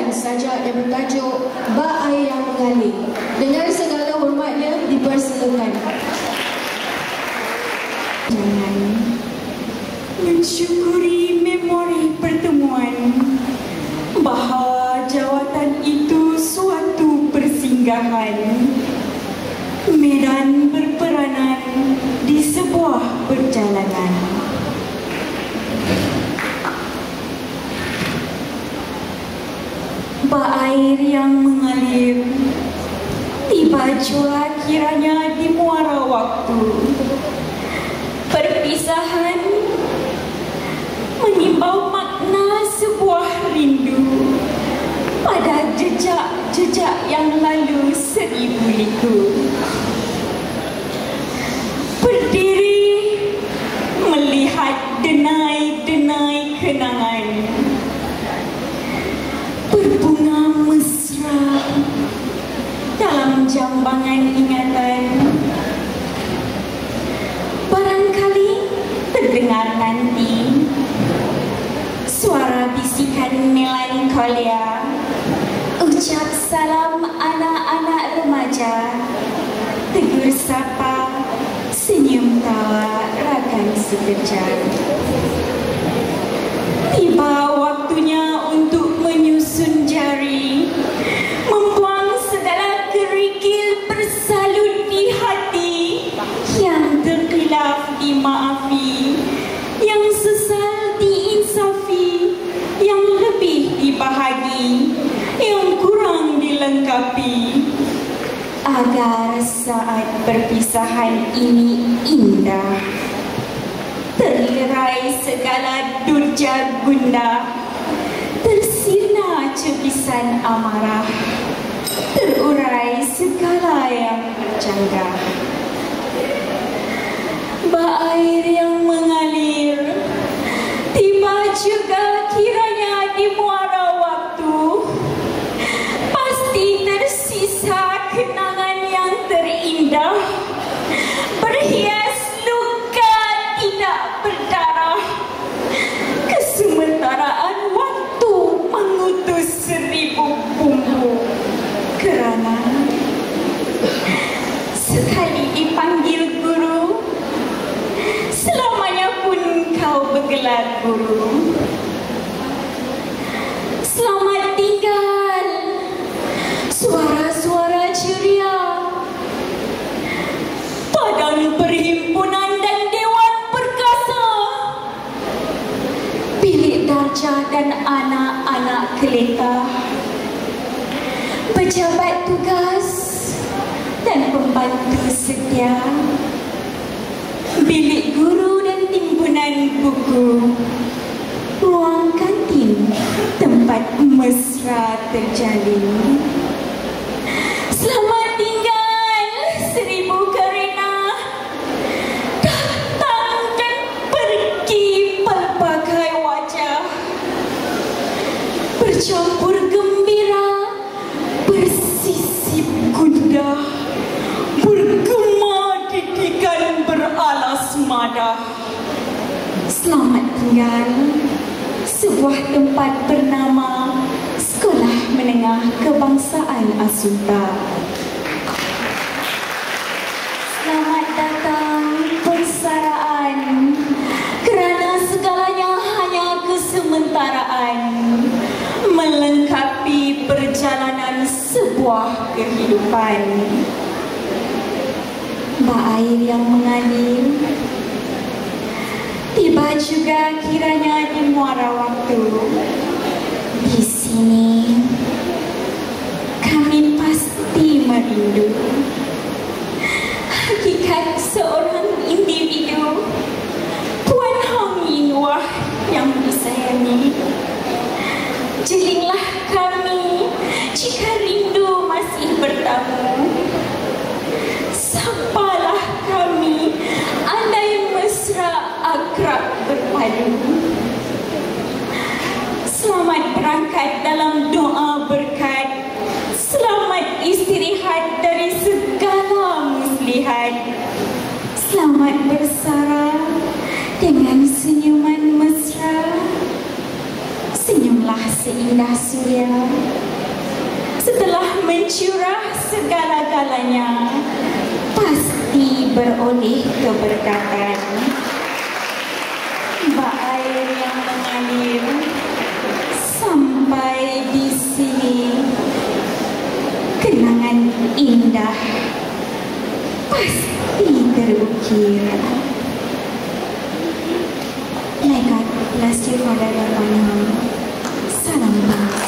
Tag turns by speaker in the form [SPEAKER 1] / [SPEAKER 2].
[SPEAKER 1] melantunkan sajak yang bertajuk Bak Air Yang Mengalir. Dengan segala hormatnya dipersilakan.
[SPEAKER 2] Jangan mensyukuri memori pertemuan bahawa jawatan itu suatu persinggahan, medan berperanan di sebuah perjalanan. Bak air yang mengalir tiba jua kiranya di muara waktu. Perpisahan mengimbau makna sebuah rindu pada jejak-jejak yang lalu 1000 liku. Berdiri melihat denai-denai kenangan, berbunga mesra dalam jambangan ingatan. Barangkali terdengar nanti suara bisikan melankolia, ucap salam anak-anak remaja, tegur sapa, senyum tawa rakan sekejap. Tiba waktunya untuk menyusun jari, membuang segala kerikil bersalut di hati, yang terkhilaf dimaafi, yang sesal diinsafi, yang lebih dibahagi, yang kurang dilengkapi, agar saat perpisahan ini indah, terlerai segala durja gundah, tersirna cebisan amarah, terurai segala yang bercanggah. Bak air yang mengalir tiba juga kiranya di muara waktu. Pasti tersisa kenangan yang terindah, berhias luka tidak berdarah. Kesementaraan waktu mengutus 1000 bumbu, kerana sekali dipanggil guru, selamanya pun kau bergelar guru. Selamat tinggal suara-suara ceria, badan perhimpunan dan dewan perkasa, bilik darjah dan anak-anak kelita, pejabat tugas dan pembantu setia, bilik guru dan timbunan buku, ruang kantin tempat mesra terjalin. Selamat tinggal 1000 kerana datang dan pergi pelbagai wajah, bercampur gembira, bersisip gundah, bergema didikan beralas madah. Selamat tinggal sebuah tempat bernama Sekolah Menengah Kebangsaan Asunta. Selamat datang persaraan, kerana segalanya hanya kesementaraan, melengkapi perjalanan sebuah kehidupan. Bak air yang mengalir tiba juga kiranya di muara waktu. Di sini kami pasti merindu hakikat seorang individu, Puan Hang Ying Wah yang disayangi. Jelinglah kami jika rindu masih bertamu. Sapalah kami andai mesra akrab berpadu. Selamat berangkat dalam doa berkat, selamat istirahat dari segala muslihat, selamat bersara dengan senyuman mesra. Senyumlah seindah surya setelah mencurah segala-galanya pasti beroleh keberkatan. Bak air yang mengalir sampai di sini, kenangan indah pasti terukir. Laikat Lesti Fadada Panang. Salam.